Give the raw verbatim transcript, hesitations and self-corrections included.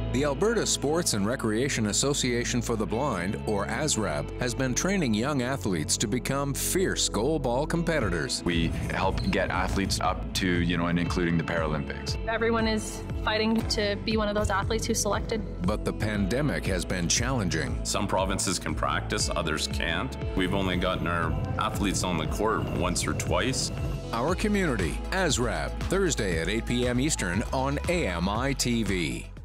The Alberta Sports and Recreation Association for the Blind, or ASRAB, has been training young athletes to become fierce goalball competitors. We help get athletes up to, you know, and including the Paralympics. Everyone is fighting to be one of those athletes who's selected. But the pandemic has been challenging. Some provinces can practice, others can't. We've only gotten our athletes on the court once or twice. Our Community, ASRAB, Thursday at eight p m Eastern on A M I T V.